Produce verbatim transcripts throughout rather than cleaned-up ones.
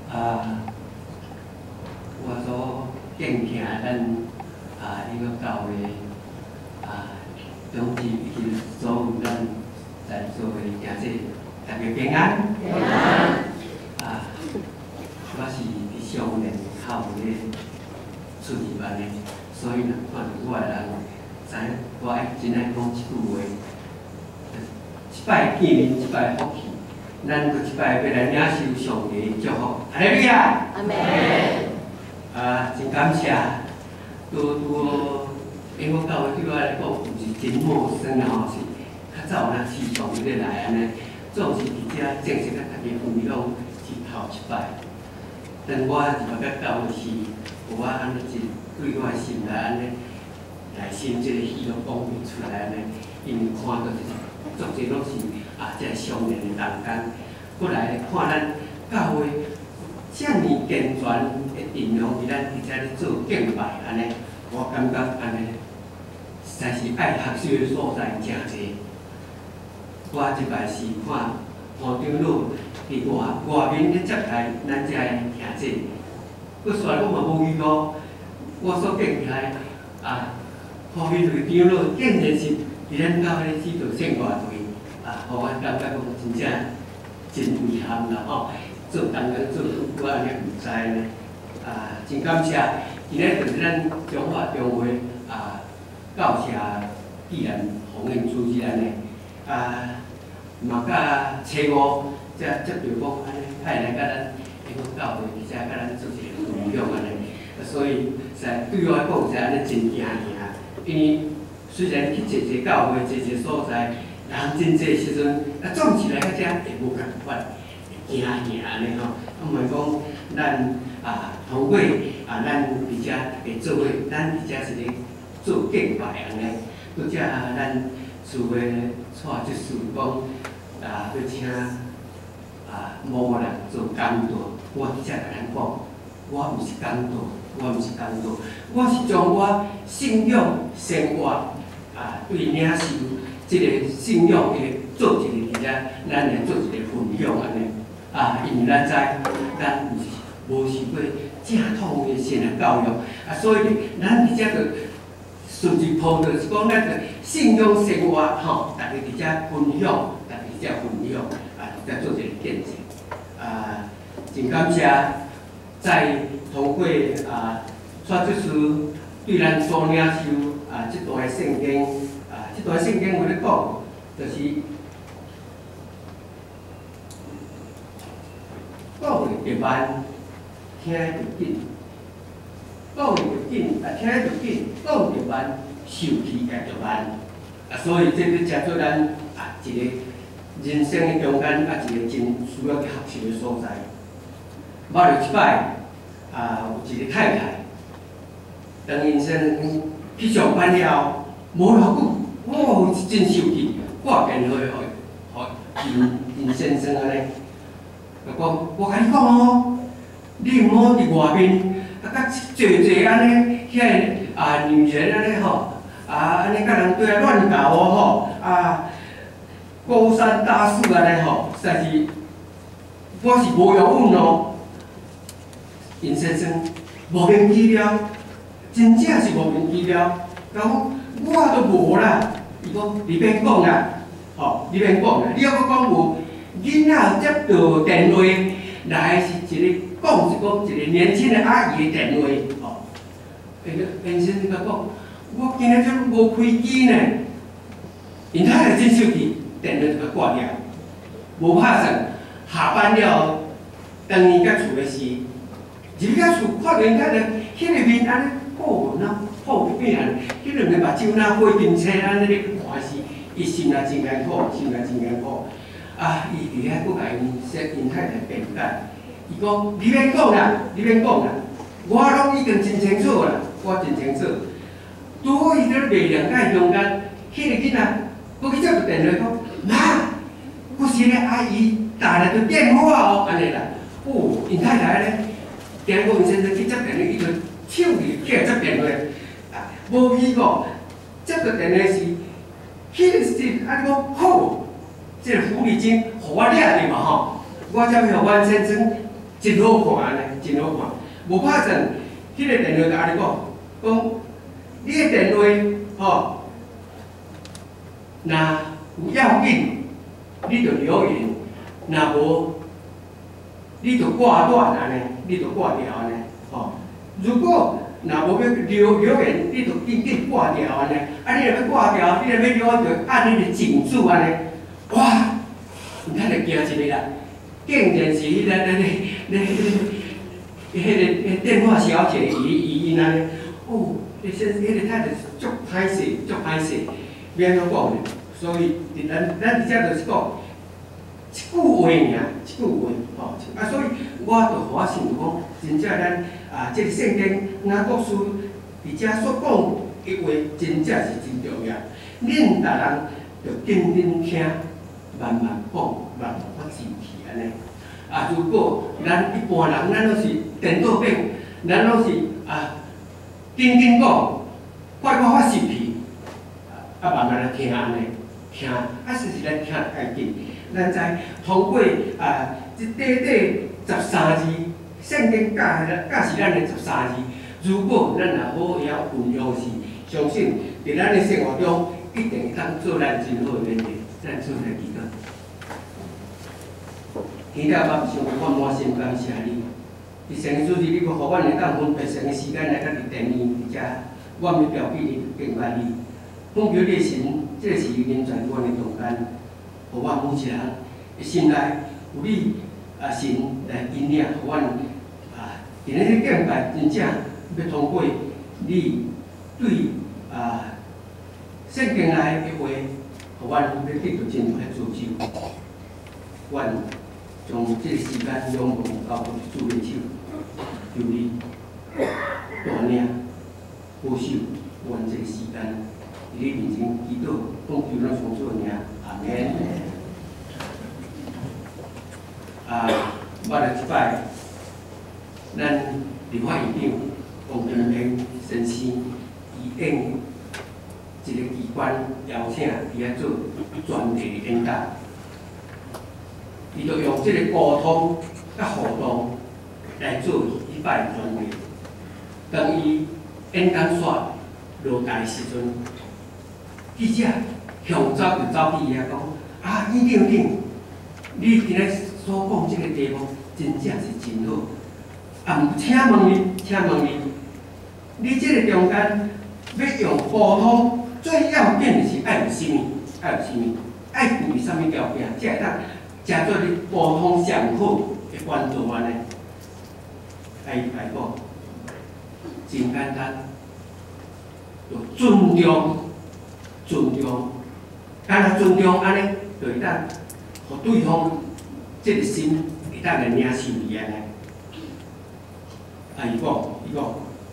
啊，我所敬听咱啊呢个教会啊，总之以及所有咱在座的兄弟，大家平安。平安。啊，我是伫上面靠咧出入安尼，所以若看到我的人，知影我爱真爱讲一句话，一摆见面，一摆福气。 咱搁一摆要来领受上帝的祝福，哈利路亚！阿门。啊，真感谢，拄拄，因为教会对我来讲，毋是真陌生啊，吼，是较早若时常咧来安尼，总是伫遮正式甲大家分享是头一摆。当我入到教会时，有我安尼一对我的心内安尼内心即个喜乐讲袂出来安尼，因为看到足侪拢是。 啊，即个上面的人间，过来看咱教会遮尔健全的阵容，伫咱伫遮咧做敬拜安尼，我感觉安尼，实在是爱学习的所在诚济。我即摆是看黄长老伫外外面咧接待咱遮的兄弟，佫虽然我嘛无遇到，我所敬待啊，后面队长老竟然是伫咱教会指导圣乐队。 啊，互我感觉讲真正真遗憾啦吼，做当个做我安尼毋知呢。啊，真感谢，今日就是咱中华中会啊教社必然红运主席安尼，啊，嘛甲初五则接着讲安尼派来甲咱迄个教会伫遮甲咱做一个分享安尼，所以实在对我来讲是安尼真惊吓，因为虽然去坐坐教会，坐坐所在。 人真济时阵，啊，总是来到遮会无共款，会惊吓安尼吼。啊，毋是讲咱啊，通过啊，咱伫遮会做伙，咱伫遮是咧做敬拜安尼。搁遮咱厝诶带即事讲啊，要请啊某某人做讲道，我伫遮甲咱讲，我毋是讲道，我毋是讲道，我是将我信仰生活啊，对领受。 即个信仰嘅做一个伫遮，咱来做一个分享安尼。啊，因为咱知咱毋是无受过正统嘅神嘅教育，啊，所以咱伫遮个顺序铺着是讲咱个信仰生活吼，大家伫遮分享，大家伫遮分享，啊，伫遮做一个见证。啊，真感谢在通过啊，带即书对咱所领受啊，即段嘅圣经。 这段圣经有咧讲，就是讲会着慢，听着紧；讲会着紧，啊听着紧；讲着慢，受气也着慢。啊，所以这个才做咱啊一个人生的中间啊一个真需要去学习的所在。捌着一摆啊，有一个太太，当因先去上班了，无偌久。 哦，是真受气，挂电话互互因因先生安尼，就讲我甲你讲哦，你毋好伫外面啊，甲坐坐安尼，遐个啊女人安尼吼，啊安尼甲人对啊乱搞哦吼，啊高三大四安尼吼，实在是我是无用稳哦。因先生莫名其妙，真正是莫名其妙，讲我都无啦。 伊讲你免讲啦，吼，你免讲啦。你要搁讲有囡仔接到电话来是一个讲是讲一个年轻的阿姨的电话，吼。那个先生甲讲，我今日怎无开机呢？因太太真生气，电话就甲挂掉，无拍算。下班了，当年甲厝的事，入甲厝看见太太迄个面安尼顾问啊。 好变啊！迄两个目睭若花金车安尼咧看是，伊心内真艰苦，心内真艰苦。啊，伊伫遐佫甲因说因太太辩解，伊讲你免讲啦，你免讲啦，我拢已经真清楚啦，我真清楚。拄好伊咧袂谅解中间，迄个囡仔佫去接个电话讲，妈，佫是个阿姨打来个电话哦，安尼啦。哦，因太太咧，经过因先生去接电话，伊就手里起来接电话。 无语个，接到电话是，迄个是安尼讲好，即个狐狸精，互我掠着嘛吼，我才要互阮先生真好看安尼，真好看。无拍阵，迄、那个电话甲安尼讲，讲你个电话吼，若有要紧，你就留言；若无，你就挂断安尼，你就挂掉安尼。吼，如果若无要留留言，你就紧紧挂掉安尼。啊，你若要挂掉，你若要留，就按你个警字安尼。哇！咱就惊一个啦，竟然是迄个、那个、那个、迄个电话小姐语语音安尼。哦，迄先迄个太太足歹势，足歹势，要安怎讲呢？所以，咱咱伫遮就是讲一句话尔，一句话吼。啊，所以我就互我想讲，真正咱啊，即个圣经雅各书伫遮所讲的话，真正是真重要。恁逐人着紧紧听，慢慢讲，慢慢发进去安尼。啊，如果咱一般人，咱拢是颠倒顶，咱拢是啊。紧紧讲，快快发信去，啊慢慢来听安尼，听，啊实是咱听较紧。咱知通过啊，即短短十三字，圣经教教是咱的十三字。如果咱若好会晓运用时，相信伫咱的生活中一定会当做咱真好的面对。咱做下祈祷。天父爸，上我满心感谢你。伫神主日，你阁互阮会当分别神的时间来甲伫电影伫遮，我们表记你敬拜你。奉求你神，这是人在阮的中间，互我每一人的心内有你啊神来引领，互阮啊，伫咱咧敬拜真正要通过你对啊圣经内的话，互阮要得到真大的助手。阮将这个时间仰望交给主的手。求你带领、保守阮这个时间，伫你面前祈祷，奉求咱上主的名，阿免。啊，我来一摆，咱立法院长王金平先生伊应一个机关邀请，伊来做专题演讲，伊就用这个沟通甲互动来做。一摆专题，当伊演讲煞落台时阵，记者向走就走去伊遐讲：啊，院长长，你今日所讲这个题目真正是真好。啊，请问你，请问你，你这个中间要用沟通，最要紧的是爱有啥物？爱有啥物？爱具备啥物条件，才会当加做你沟通上好的关注安尼？爱来讲，真简单，就尊重，尊重，敢若尊重安尼，就会当，互对方即个心会当来领受伊安尼。啊，伊讲，伊讲，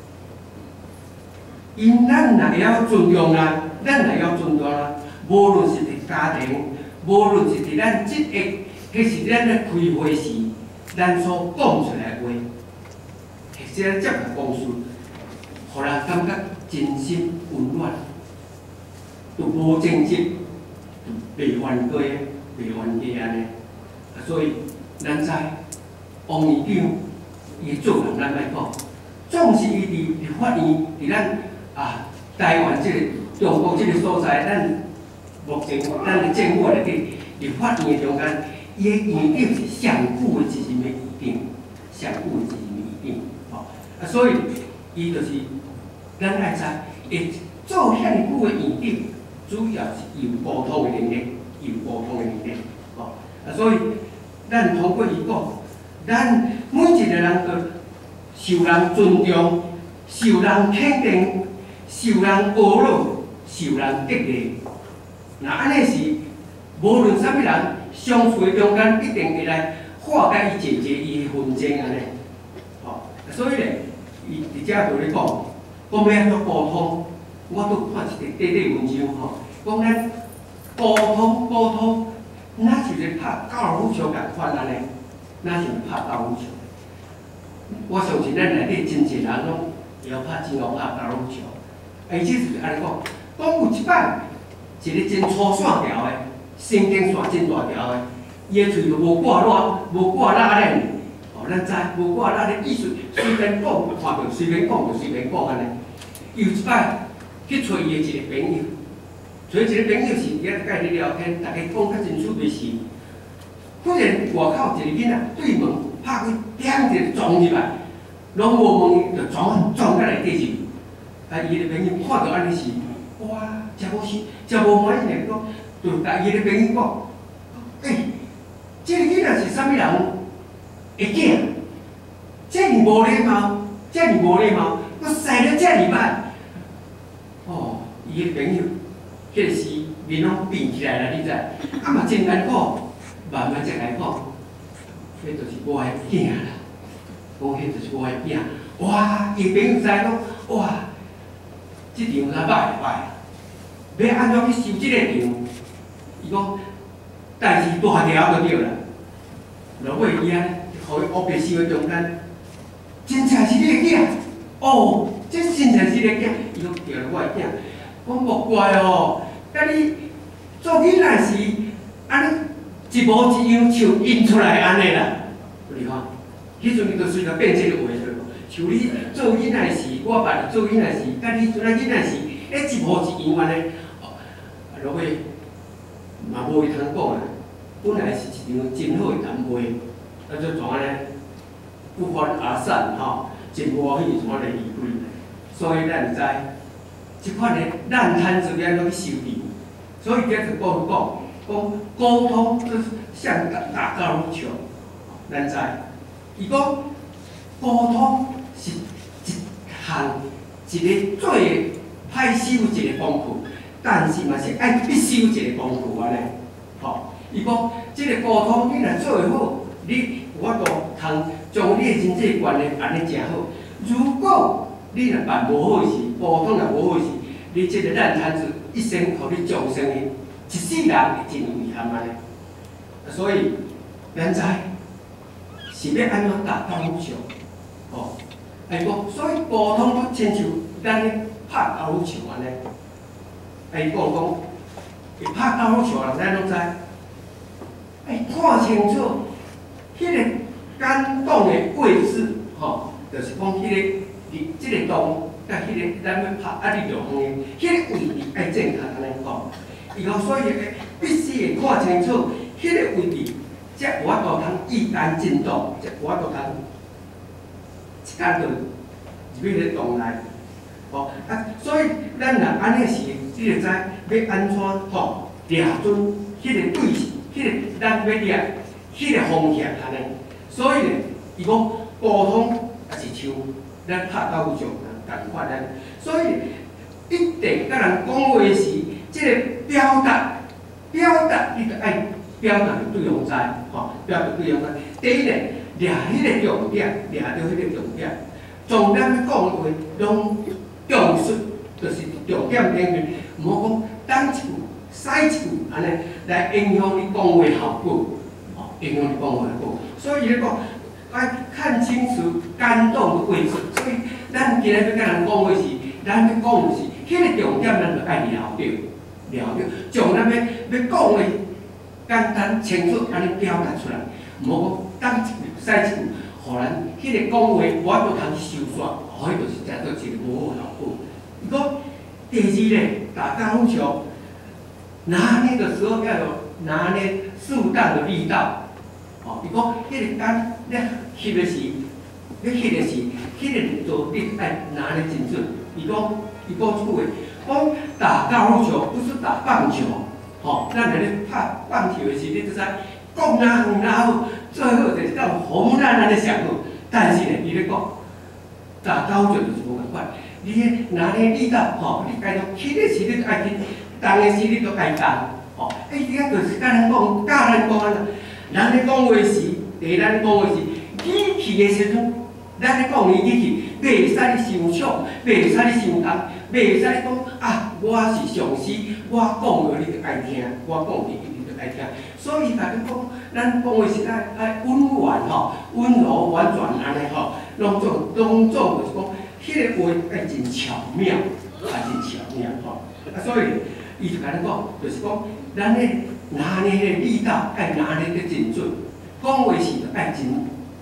因咱若会晓尊重啦，咱若会晓尊重啦，无论是伫家庭，无论是伫咱职业，迄是咱咧开会时，咱所讲出来话。即个接个公司，互人感觉真心温暖，都无争执，袂犯规，袂犯忌安尼。啊，所以咱知王院长伊做人，咱来讲，总是伊伫立法院，伫咱啊台湾即个中国即个所在，咱目前咱的政府内底立法院的中间，伊的院长是上久的一任的院长，上久的一任的院长。啊，所以伊就是咱爱知，会做遐尼久的院长，主要是有沟通的能力，有沟通的能力，吼。啊，所以咱通过伊讲，咱每一个人都受人尊重，受人肯定，受人保护，受人激励。那安尼是，无论啥物人相处的中间，一定会来化解伊解决伊的纷争安尼。所以咧，伊伫遮就咧讲，讲要安怎沟通，我都看一个短短文章吼，讲咱沟通沟通，哪是咧拍高尔夫球共款安尼，哪是拍高尔夫球？我相信咱内底真侪人拢会晓拍真好拍高尔夫球，而且就是安尼讲，讲有一摆一个真粗线条的，神经线真大条的，伊的喙就无挂拉，无挂拉链。 咱知无我咱咧意思随便讲，看到随便讲就随便讲安尼。有一摆去找伊的一个朋友，找一个朋友是伫遐甲伊聊天，大家讲较真趣味是，忽然外口一个囡仔对门拍开，点一个撞入来，拢无问，就撞撞到内底去。啊，伊个朋友看到安尼是，哇，真无是，真无满意嘞，讲，就甲伊个朋友讲，诶、欸，这个囡仔是啥物人？会囝，这尔无礼貌，这尔无礼貌，我使了这尔歹。哦，伊个朋友，迄个时面拢变起来啦，你知？啊嘛真艰苦，慢慢才来讲，迄就是我的囝啦。讲迄就是我的囝。哇，伊朋友知讲，哇，即场哪歹歹，要安怎去收即个场？伊讲，代志大条就对啦。落尾伊安尼，互伊乌白收的中间，真正是你的囝。哦，这真正是你的囝。伊讲对啦，我的囝。讲莫怪哦，甲你做囡仔时，安尼一模一样像印出来安尼啦。你看，迄阵伊就随着变即个话出。像你做囡仔时，我捌你做囡仔时，甲你做仔囡仔时，迄一模一样安尼。哦，落尾嘛无伊通讲啦。本来是一场真好的谈话，啊，就从安尼不欢而散吼，真欢喜从安尼离开。所以咱知，即款的烂摊子要安怎去修理？所以今日讲讲讲沟通，就是像打打高尔夫球，咱知，伊讲沟通。是一项一个最歹修一个功夫，但是嘛是爱必修一个功夫安尼。吼，伊讲即个沟通你若做好，你有法度通将你的人际关系安尼诚好。如果你若办无好事，沟通若无好事，你即个烂摊子一生互你造成的一世人会真有遗憾安尼。所以咱知是要安怎打高尔夫球，哦。哎，讲所以沟通都亲像咱咧拍高尔夫球安尼。哎，讲讲，会拍高尔夫球人咱拢知，哎，看清楚迄个杆洞的位置，吼，就是讲迄个伫即个洞，甲迄个咱要拍啊力量方面，迄个位置爱正确安尼讲。伊讲所以必须会看清楚迄个位置，才有法度通一杆进洞，才有法度通。一间就入去个洞内，吼啊！所以咱若安尼时，你就知要安怎吼抓准迄个对，迄个咱要抓迄个方向安尼。所以咧，伊讲沟通也是像咱拍高尔夫球共款安尼。所以一定甲人讲话时，即个表达，表达你着爱表达对方知，吼，表达对方知。第一咧。抓迄个重点，抓到迄个重点，从咱要讲的话，拢重视，就是重点顶面，毋好讲等一句、使一句安尼来影响你讲话效果，哦，影响你讲话效果。所以咧讲，爱看清楚感动的位置。所以咱今日要甲人讲话时，咱要讲的是迄个重点，咱着爱了着，了着，将咱要要讲的简单清楚安尼表达出来，毋好讲等一句。使一句，互人迄个讲话，我都通去收煞，吼，迄就是食到一个无好效果。伊讲第二咧，打高尔夫球，拿捏的时候要有拿捏适当的力道。哦，伊讲迄个杆咧翕的时，咧翕的时，迄个做你爱拿捏真准。伊讲伊讲即句话，讲打高尔夫球不是打棒球，吼，咱来咧拍棒球的时，你就知。讲哪远哪好，最好就是到红咱安尼上好。但是呢，伊咧讲打高就就是无共款。你咧拿咧力道，吼，你该到起的时你就爱起，动的时你就爱动，吼。哎，伊个就是甲咱讲，教咱讲安怎，咱咧讲话时，第咱讲话时，语气的时阵，咱咧讲的语气，袂使你伤伤，袂使你伤重，袂使你讲啊，我是上司，我讲话你就爱听，我讲你你就爱听。所以大家讲，咱讲话是爱爱温婉吼，温柔婉转安尼吼，拢总拢总就是讲，迄个话爱真巧妙，爱真巧妙吼。啊，所以伊就甲咱讲，就是讲，咱咧拿捏迄个力道，爱拿捏得真准，讲话时就爱真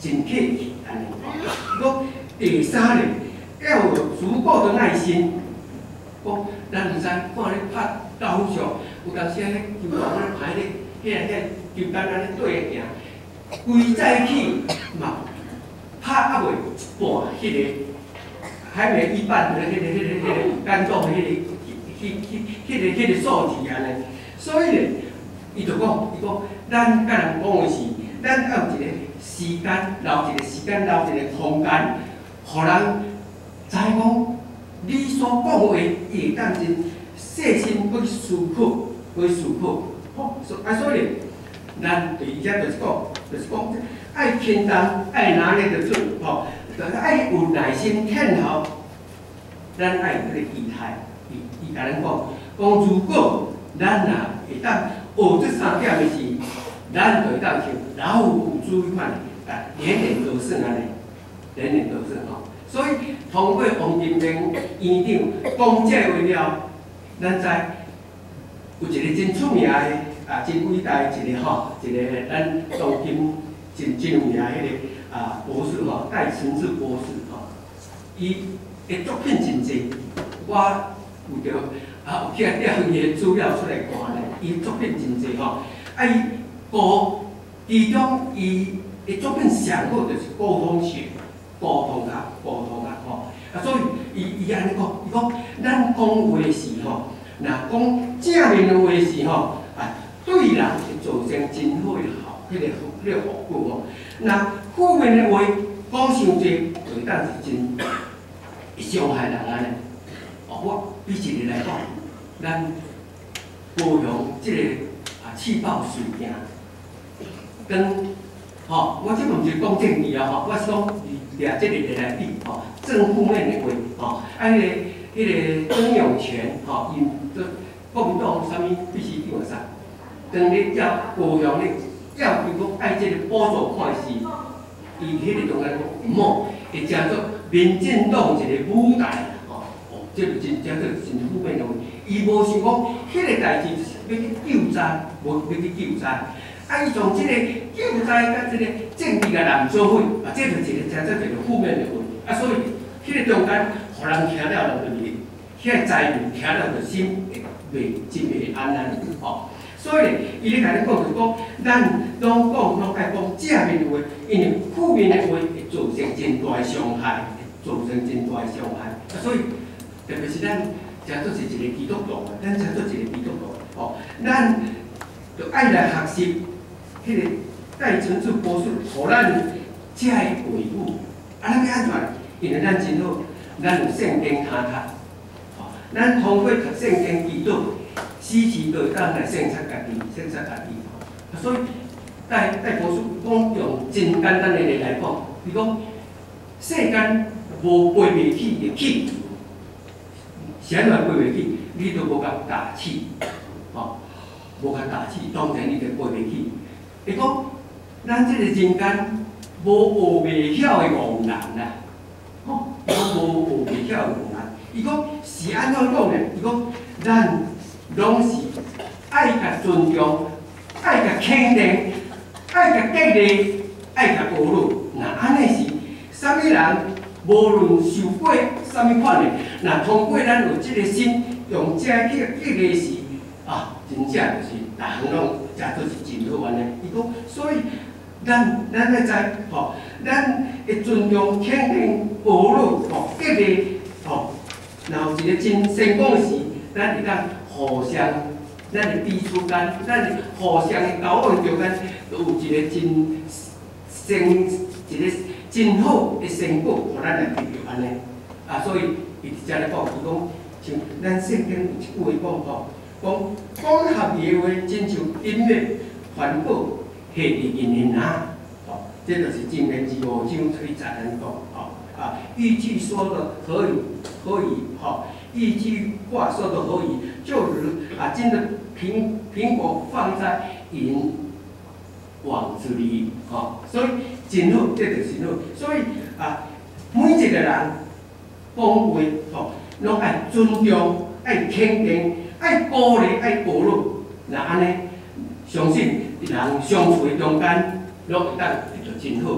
真客气安尼。伊讲第三咧，要有足够的耐心。讲咱毋知看咧拍老虎上，有当时啊，迄球棒咧排咧，迄个迄个球杆安尼对行，规早起嘛拍啊袂一半，迄个还没一半的迄个迄个迄个感动迄个迄迄迄个迄个数字安尼。所以咧，伊就讲，伊讲咱甲人讲的是，咱要有一个时间，留一个时间，留一个空间，互人知讲。你所讲话，伊会当真细心去思考，去思考。好，啊，所以咱第二只就是讲，就是讲爱轻重，爱拿捏得准，吼，就是爱有耐心听候。咱爱有迄个仪态，伊伊甲咱讲，讲如果咱若会当学这三点的是，咱就会当像老虎珠一款，啊，年年得胜安尼，年年得胜吼。所以，通过王金平院长讲这话了，咱知有一个真出名的、啊真伟大的一个吼，一个咱当今真真有名的迄个啊博士吼，戴承志博士吼，伊的作品真济，我有着啊有去调伊的资料出来看咧，伊作品真济吼，啊伊高其中伊的作品上好就是沟通学。沟通啊，沟通啊，吼！啊，所以伊伊安尼讲，伊讲咱讲话时吼，若讲正面的话时吼，啊，对人会造成真好的效，迄个迄个效果吼。若负面的话讲伤济，就会当是真伤害人安尼。哦，我比一个来讲，咱高雄即个啊气爆事件，跟吼，我即个毋是讲政治啊，吼，我是讲。掠即个来来比吼，正负面的话吼，啊，迄个迄个曾永权吼，因这国民党啥物必须长啥，当咧要高雄咧要伊讲爱即个补助款是，伊迄个中间讲毋好，会成做民进党一个舞台吼，哦，这个真正做真负面的话，伊无想讲迄个代志要去救灾，无要去救灾。啊！伊从即个救灾甲即个政治甲人做伙，啊，这就是一个真正一个负面的话。啊，所以迄个中间，互人听了就是，遐个灾民听了就心会袂真袂安安吼。所以伊咧甲你讲就是讲，咱拢讲拢爱讲正面的话，因为负面的话会造成真大的伤害，造成真大的伤害。啊，所以特别是咱诚做是一个基督徒，咱诚做一个基督徒，吼，咱就爱来学习。迄个戴承志博士，互咱遮个维护，啊，咱要安怎？因为咱真好，咱有圣经通读，吼，咱通过读圣经基督，时时都会当来审察家己，审察家己，吼。所以戴戴博士讲用真简单的例来讲，比如讲世间无飞袂起的气，是安怎飞袂起？你都无甲打气，吼，无甲打气，当然你就飞袂起。伊讲，咱即个人间无学袂晓的戆人啦，吼，无学袂晓的戆人。伊讲是安怎讲呢？伊讲咱拢是爱甲尊重，爱甲肯定，爱甲激励，爱甲鼓励。那安尼是，啥物人无论受过啥物款的，那通过咱有即个心，用这去激励时，啊，真正就是大项拢。诚做是真好安尼，伊讲，所以咱咱要知吼，咱会尊重、肯定、保护、吼、激励，吼，然后一个真成功时，咱会当互相，咱的彼此间，咱的互相的交往中间，都有一个真成一个真好的成果，互咱来得到安尼。啊，所以伊伫遮咧讲，伊讲像咱圣经有一句话讲吼。讲讲合意的话，亲像音乐环保，下伫人人啊，哦，这就是正言之五章可以才能讲，哦啊，一句说的可以，可以，吼，一句话说的可以，就如啊，真的苹苹果放在银网子里，吼，所以真好，这就是好，所以啊，每一个人讲话，吼，拢爱尊重，爱肯定。爱鼓励，爱鼓励，那安尼，相信人相处的中间，拢会当会做真好。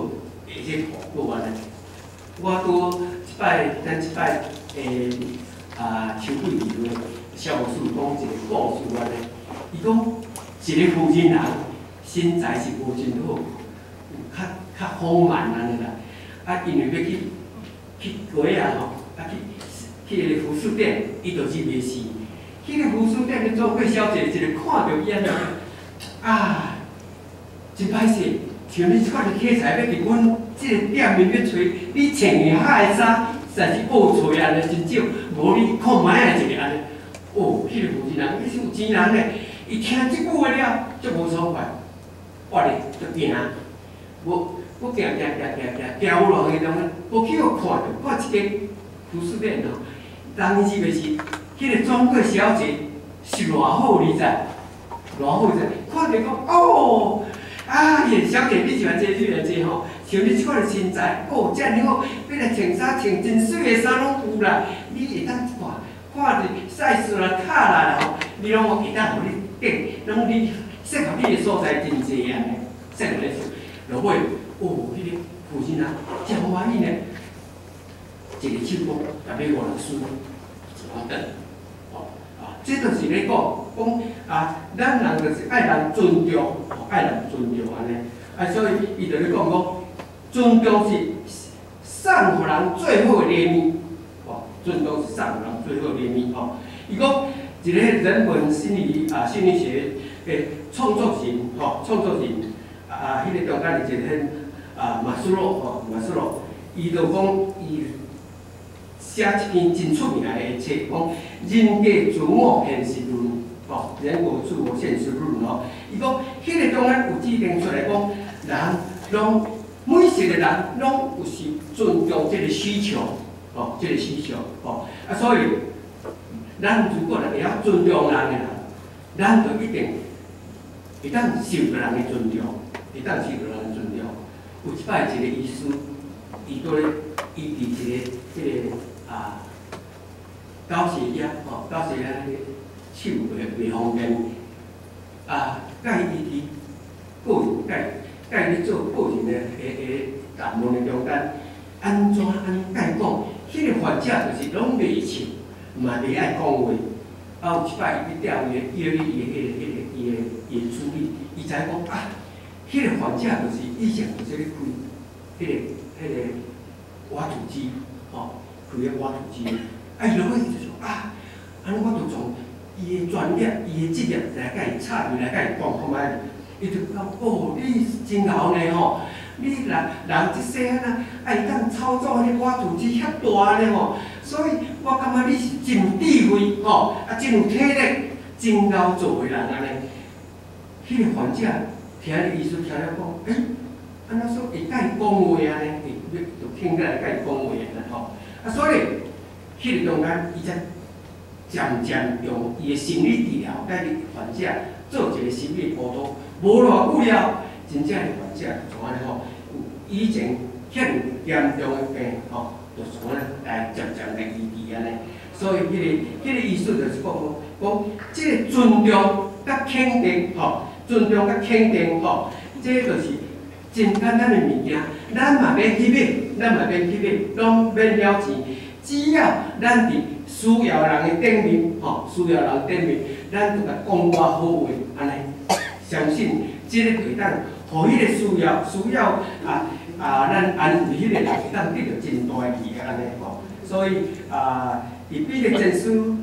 会去互过安尼。我拄即摆咱即摆诶啊，秋季里头小故事讲一个故事安尼，伊讲一个负责人身材是无真好，较较丰满安尼啦。啊，因为要去去街啊吼，啊去去迄个服饰店，伊就是袂死。迄个服饰店的专柜小姐，一个看到伊安尼，啊，真歹势，像你即款的题材要伫阮即个店面要找，你穿的遐个衫，实在是好找安尼真少，无你看卖啊一个安尼。哦，迄、那个负责人，伊是有钱人咧，伊听即句话了，足无爽快，我咧就惊，我我行行行行行，行有路去当中，无去互看着，看一个服饰店哦，当时就是。迄个专柜小姐是偌好，你知？偌好知？看着讲哦，啊，叶小姐你就来坐，你来坐吼，像你即款的身材，哦，遮尔好，你来穿衫穿真水的衫拢有啦，你会当看，看着 size 啦、卡啦吼，你拢会当互你顶，拢你适合你的所在真济安尼，适合你做。落尾，哦，迄、那个负责人真欢喜呢，一个手工甲买五六输，一等。这就是咧讲，讲啊，咱人就是爱人尊重，爱人尊重安尼。啊，所以伊就咧讲讲，尊重是送互人最好的礼物，哦，尊重是送互人最好的礼物哦。伊讲一个人文心理啊心理学诶创作型，吼、创作型啊，迄、那个中间是一个啊马斯洛，吼、马斯洛，伊就讲伊。写一篇真出名的册，讲人格自我现实论，哦，人格自我现实论哦。伊讲，迄个中间有指定出来讲，人拢每一个人拢有是尊重这个需求，哦，这个需求，哦，啊，所以咱如果会晓尊重人的人，咱就一定会当受到人的尊重，会当受到人的尊重。有一摆一个医师，伊伫咧医治一个迄个。啊，高血压吼，高血压迄个手袂袂方便，啊，甲伊伫个人甲甲伊做个人的诶诶谈论的中间，安怎安甲伊讲？迄、那个患者就是拢袂笑，嘛袂爱讲话。啊，有一摆伊去调伊个，伊个伊个迄个迄个伊个伊个处理，伊知讲啊，迄、那个患者就是以前就是咧开迄个迄个挖土机，吼。开个挖土机，啊，伊落去伊就说啊，安尼我就从伊的专业、伊的职业来甲伊插入来甲伊讲看卖，伊就讲哦，你真贤呢吼，你人人一世啊呐，爱当操作迄个挖土机遐大呢吼，所以我感觉你是真有智慧吼，啊，真有体力，真够做的人安尼。迄、那个患者听个医师听了讲，诶、欸，安怎说会甲伊讲话安尼，会就听起来甲伊讲话安尼吼。啊，所以，迄、那个中间，伊才渐渐用伊的心理治疗，甲伊患者做一个心理辅导。无偌久了，真正的患者就像安尼吼，以前遐严重的病吼，就像安尼来渐渐来医治安尼。所以，迄、那个迄、那个意思就是讲讲，即个尊重甲肯定吼，尊重甲肯定吼，这就是真简单的物件，咱嘛免去买。咱嘛免去买，拢免了钱，只要咱伫需要人的顶面，吼，需要人顶面，咱就甲讲我好话，安尼，相信即个会当，互迄个需要需要啊啊，咱安慰迄个人会当得到真大利益安尼吼。所以啊，伫比勒真书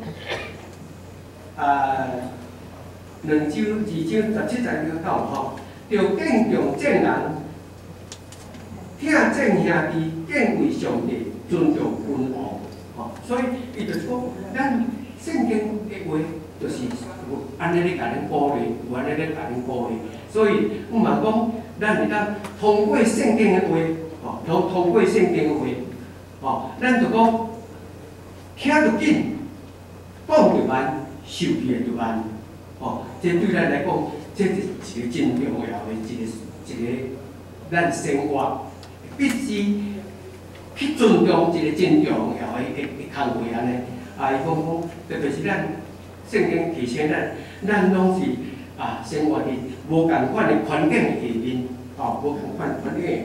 啊，两周二章十七十九吼，着敬重正人。听正兄弟，敬畏上帝，尊重君王，吼、哦，所以伊就是讲，咱圣经的话就是有安尼咧甲恁鼓励，有安尼咧甲恁鼓励，所以毋嘛讲，咱会当通过圣经的话，吼、哦，通通过圣经的话，吼、哦，咱就讲听就紧，讲就慢，受气就慢，吼、哦，这对咱来讲，这是一个真重要的一个一个咱生活。必须去尊重一个真重要的一个行为安尼。啊，伊讲讲，特别是咱圣经提醒咱，咱拢是啊生活伫无共款的环境下面，哦，无共款环境下面，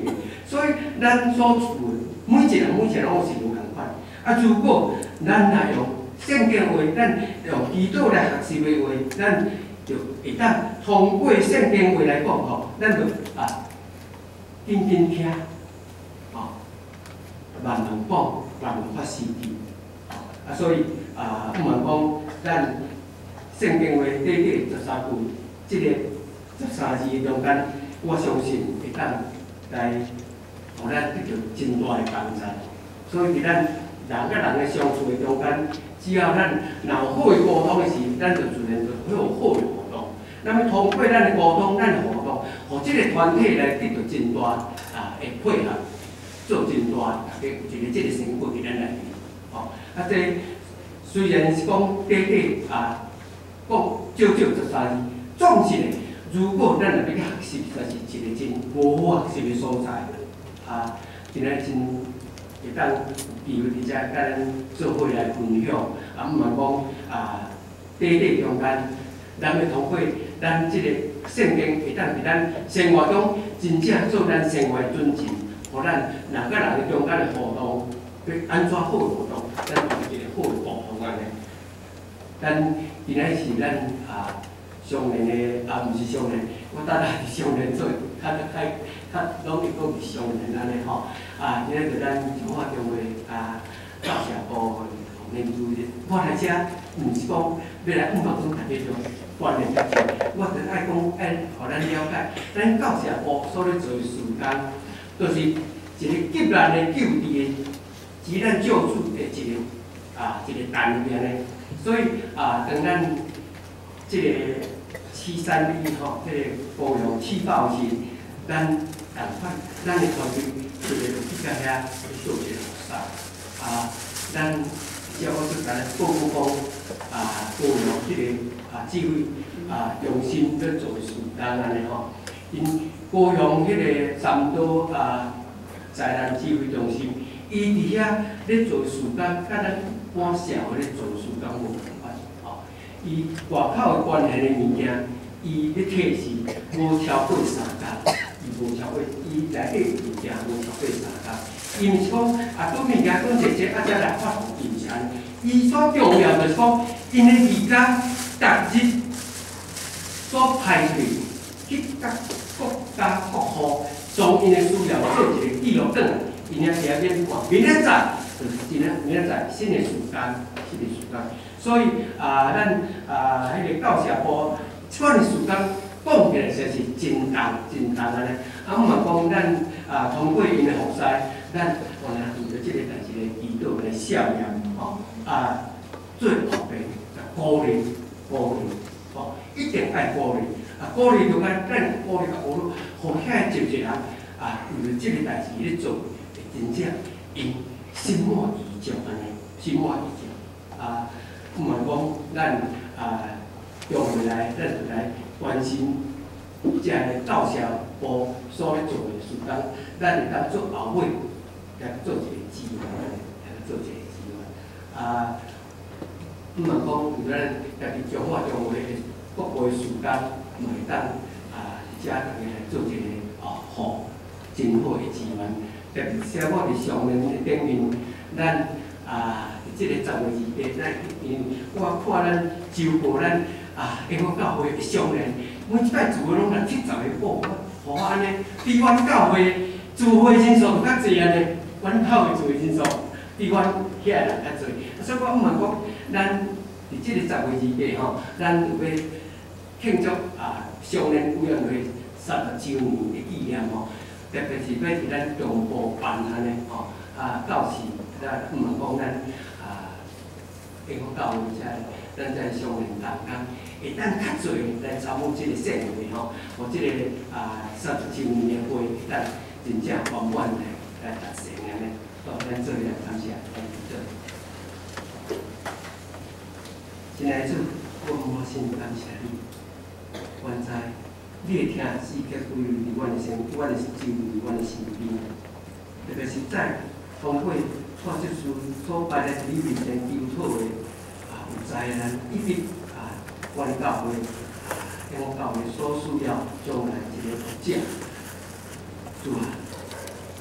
所以咱所处的每一个人每一个人拢是无共款。啊，如果咱若用圣经话，咱用祈祷来学习的话，咱就会当通过圣经话来讲吼，咱就啊紧紧听，哦，万能讲，万能发施记。啊，所以啊，毋瞒讲，咱圣经话短短十三句，即、这个十三字中间，我相信会当来，互咱得到真大的帮助。所以伫咱人甲人的相处的中间，只要咱有好的沟通的时，咱就自然就会有好的活动。那么通过咱的沟通、咱的活动，互即个团体来得到真大啊的配合，做真大一个一个即个成果伫咱内面。哦，啊，这虽然是讲短短啊，讲少少十三字，总是咧。如果咱若要去学习，就是一个真无好学习的所在。啊，真诶真会当有机会伫遮甲咱做伙来分享。啊，毋瞒讲啊，短短中间，咱要通过咱即个圣经，会当伫咱生活中真正做咱生活的准则，互咱人甲人中间的互动。要安怎好的活动，咱有一个好的沟通安尼。咱今仔是咱啊上年的，啊毋是上年，我当然是上年做，较较较拢是讲是上年安尼吼。啊，今仔就咱中华中的啊教社部面对，我来遮毋是讲要来误导讲大家种观念较济，我就爱讲爱，互咱了解，咱教社部所咧做的事工，就是一个急难的救治的。急难救助的一个啊一个单元呢，所以啊，当咱这个七三一吼，这个高雄气爆时，咱赶快，咱的团队这个就去到遐去做一个复查啊，咱叫我就甲咱报告讲啊，高雄这个啊指挥啊用心在做事工安尼吼，因高雄迄个三都啊灾难指挥中心。伊伫遐咧做事工，甲咱一般社会咧做事工无共款吼。伊外口的关联的物件，伊咧摕是无超过三工，伊无超过，伊内底物件无超过三工。伊毋是讲啊，做物件做姐姐啊，才来发放金钱。伊所重要就是讲，因的物件逐日所排队去甲国家国库，将因的需要做一个记录转来。今仔日免看，明仔载就是今仔明仔载新的时间，新的时间。所以啊，咱啊迄个教社部即款的时间讲起来，实是真重真重安尼。啊，毋嘛讲咱啊通过因的服侍，咱有影为着即个代志的祈祷来效验吼啊，做后辈鼓励鼓励吼，一定爱鼓励啊，鼓励就讲咱鼓励甲鼓励，互遐一个人啊，为着即个代志咧做。真正因心满意足安尼，心满意足啊！毋瞒讲，咱啊用回来，咱就来关心遮个教社部所咧做的事工，咱会当做后尾来做一个资源，来做一个资源啊！毋瞒讲，有咱家己中华中华的各部的事工，嘛会当啊，遮大家来做一个啊好真好的资源。特别是我伫上面的顶面，咱啊，即、这个十月二八，咱因我看咱周报咱啊，因我教会的商人，每一摆聚会拢来七十个报，互我安尼，比阮教会聚会人数较济安尼，阮口的聚会人数比阮遐人较济，所以我毋瞒讲，咱伫即个十月二八吼，咱有要庆祝啊，商人委员会三十周年的纪念吼。特别是要伫咱中部办安尼吼，啊，到时咱毋瞒讲咱啊，英国教会遮，咱在商人同工，会当较侪来参与即个盛会吼，互即个啊三十周年的会，会当真正圆满来来达成安尼。好，咱做来感谢，感谢。亲爱的主，我满心感谢你，原在。你会听世界归于伫阮的身，阮的周围，阮的身边。特别是在通过创这书所摆在你面前求讨的啊，有灾难，一直啊，阮教会啊，因我教会所需要将来一个福祉。主啊，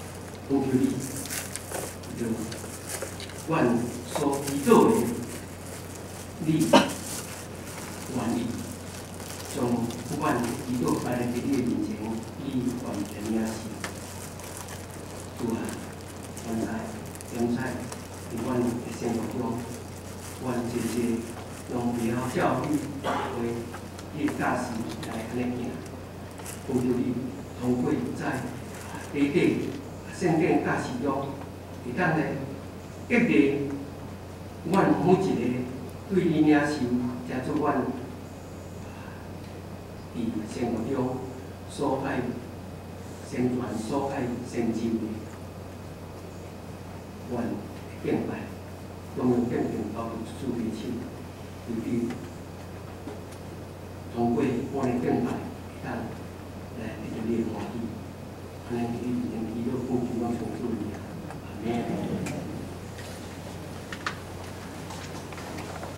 讲求你，就阮所祈祷的，你愿意将阮祈祷摆在你的面前，以完成了事。主啊，原来现在伫阮的生活中，阮一直用了教育为去教示来安尼行，求求你通过在短短圣经教示中，会当来激励阮每一个对你领受，加做阮伫生活中所爱宣传、所爱成就的，阮敬拜，拢用敬敬到主的手，由于通过我的敬拜，